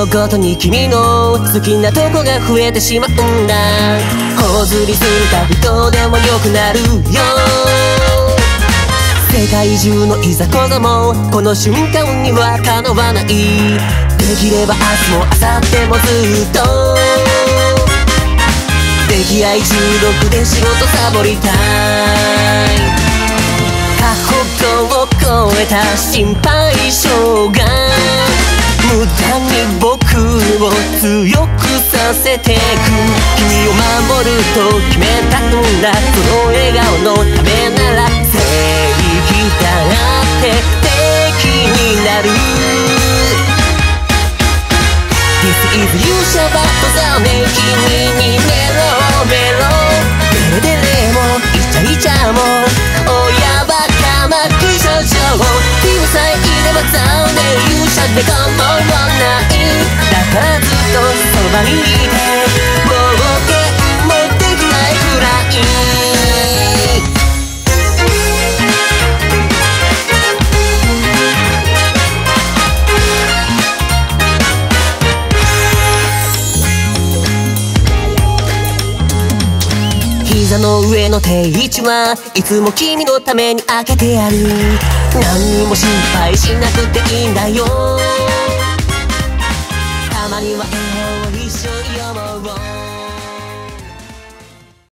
のごとに君の好きなとこが増えてしまうんだ。頬ずりするたびどうでもよくなるよ。世界中のいざこざもこの瞬間にはかなわない。できれば明日も明後日もずっと溺愛中毒で仕事サボりたい。過保護を超えた心配性が無駄に僕を強くさせてく。君を守ると決めたんだ。その笑顔のためなら正義だって敵になる。 This is you シャバッとざめ君にメロメロデレデレもイチャイチャも親バカマク少女君さえいれば残念勇者で構わない。だからずっとそばにいて冒険もできないくらい。膝の上の定位置はいつも君のために開けてある。何にも心配しなくていいんだよ。たまには笑顔を一緒に